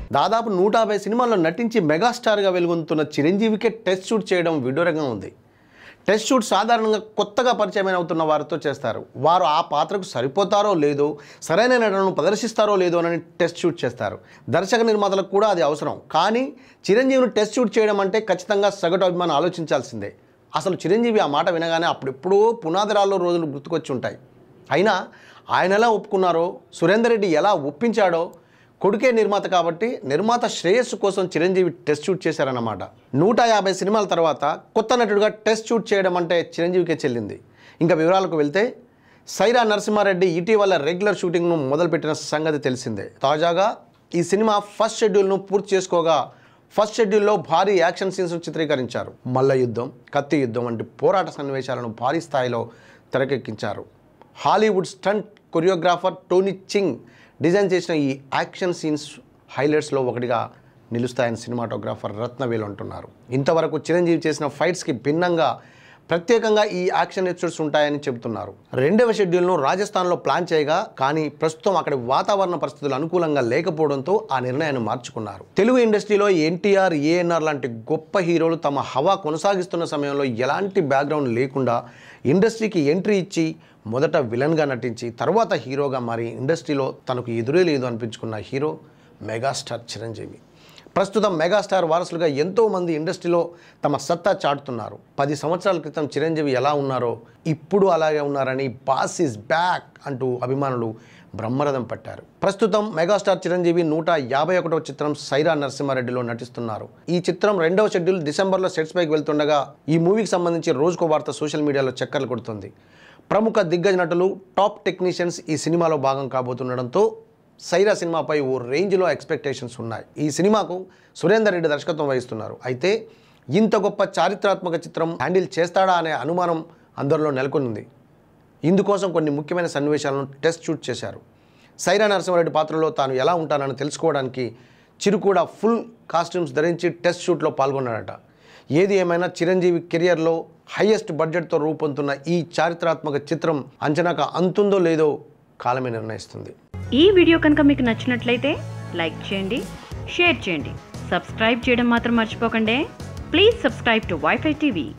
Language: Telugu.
దాదాపు 150 సినిమాల్లో నటించి మెగాస్టార్గా వెలుగొందుతున్న చిరంజీవికే టెస్ట్ షూట్ చేయడం విడ్డూరంగా ఉంది. టెస్ట్ షూట్ సాధారణంగా కొత్తగా పరిచయం అవుతున్న వారితో చేస్తారు. వారు ఆ పాత్రకు సరిపోతారో లేదో, సరైన నటనను ప్రదర్శిస్తారో లేదో అని టెస్ట్ షూట్ చేస్తారు. దర్శక నిర్మాతలకు కూడా అది అవసరం. కానీ చిరంజీవిని టెస్ట్ షూట్ చేయడం అంటే ఖచ్చితంగా సగటు అభిమానం ఆలోచించాల్సిందే. అసలు చిరంజీవి ఆ మాట వినగానే అప్పుడెప్పుడో పునాదిరాల్లో రోజులు గుర్తుకొచ్చి ఉంటాయి. అయినా ఆయన ఎలా ఒప్పుకున్నారో, సురేందర్ రెడ్డి ఎలా ఒప్పించాడో, కొడుకే నిర్మాత కాబట్టి నిర్మాత శ్రేయస్సు కోసం చిరంజీవి టెస్ట్ షూట్ చేశారన్నమాట. 150 సినిమాల తర్వాత కొత్త నటుడుగా టెస్ట్ షూట్ చేయడం అంటే చిరంజీవికే చెల్లింది. ఇంకా వివరాలకు వెళ్తే సైరా నరసింహారెడ్డి ఇటీవల రెగ్యులర్ షూటింగ్ను మొదలుపెట్టిన సంగతి తెలిసిందే. తాజాగా ఈ సినిమా ఫస్ట్ షెడ్యూల్ను పూర్తి చేసుకోగా ఫస్ట్ షెడ్యూల్లో భారీ యాక్షన్ సీన్స్ చిత్రీకరించారు. మల్ల యుద్ధం, కత్తి యుద్ధం వంటి పోరాట సన్నివేశాలను భారీ స్థాయిలో తెరకెక్కించారు. Hollywood stunt choreographer Tony Ching design చేసిన ఈ యాక్షన్ సీన్స్ హైలైట్స్లో ఒకటిగా నిలుస్తాయని సినిమాటోగ్రాఫర్ రత్నవేలు అంటున్నారు. ఇంతవరకు చిరంజీవి చేసిన ఫైట్స్కి భిన్నంగా ప్రత్యేకంగా ఈ యాక్షన్ ఎపిసోడ్స్ ఉంటాయని చెబుతున్నారు. రెండవ షెడ్యూల్ను రాజస్థాన్లో ప్లాన్ చేయగా కానీ ప్రస్తుతం అక్కడి వాతావరణ పరిస్థితులు అనుకూలంగా లేకపోవడంతో ఆ నిర్ణయాన్ని మార్చుకున్నారు. తెలుగు ఇండస్ట్రీలో ఎన్టీఆర్, ఏఎన్ఆర్ లాంటి గొప్ప హీరోలు తమ హవా కొనసాగిస్తున్న సమయంలో ఎలాంటి బ్యాక్గ్రౌండ్ లేకుండా ఇండస్ట్రీకి ఎంట్రీ ఇచ్చి మొదట విలన్గా నటించి తర్వాత హీరోగా మారి ఇండస్ట్రీలో తనకు ఎదురే లేదు అనిపించుకున్న హీరో మెగాస్టార్ చిరంజీవి. ప్రస్తుతం మెగాస్టార్ వారసులుగా ఎంతోమంది ఇండస్ట్రీలో తమ సత్తా చాటుతున్నారు. 10 సంవత్సరాల క్రితం చిరంజీవి ఎలా ఉన్నారో ఇప్పుడు అలాగే ఉన్నారని బాస్ ఈజ్ బ్యాక్ అంటూ అభిమానులు బ్రహ్మరథం పట్టారు. ప్రస్తుతం మెగాస్టార్ చిరంజీవి 151వ చిత్రం సైరా నరసింహారెడ్డిలో నటిస్తున్నారు. ఈ చిత్రం 2వ షెడ్యూల్ డిసెంబర్లో సెట్స్ పైకి వెళ్తుండగా ఈ మూవీకి సంబంధించి రోజుకో వార్త సోషల్ మీడియాలో చక్కర్లు కొడుతుంది. ప్రముఖ దిగ్గజ నటులు, టాప్ టెక్నీషియన్స్ ఈ సినిమాలో భాగం కాబోతుండడంతో సైరా సినిమాపై ఓ రేంజ్లో ఎక్స్పెక్టేషన్స్ ఉన్నాయి. ఈ సినిమాకు సురేందర్ రెడ్డి దర్శకత్వం వహిస్తున్నారు. అయితే ఇంత గొప్ప చారిత్రాత్మక చిత్రం హ్యాండిల్ చేస్తాడా అనే అనుమానం అందరిలో నెలకొంది. ఇందుకోసం కొన్ని ముఖ్యమైన సన్నివేశాలను టెస్ట్ షూట్ చేశారు. సైరా నరసింహారెడ్డి పాత్రలో తాను ఎలా ఉంటానని తెలుసుకోవడానికి చిరు కూడా ఫుల్ కాస్ట్యూమ్స్ ధరించి టెస్ట్ షూట్లో పాల్గొన్నాడట. ఏది ఏమైనా చిరంజీవి కెరియర్లో హైయెస్ట్ బడ్జెట్తో రూపొందుతున్న ఈ చారిత్రాత్మక చిత్రం అంచనాకు అంతుందో లేదో కాలమే నిర్ణయిస్తుంది. ఈ వీడియో కనుక మీకు నచ్చినట్లయితే లైక్ చేయండి, షేర్ చేయండి, సబ్స్క్రైబ్ చేయడం మాత్రం మర్చిపోకండి. Please subscribe to WiFi TV.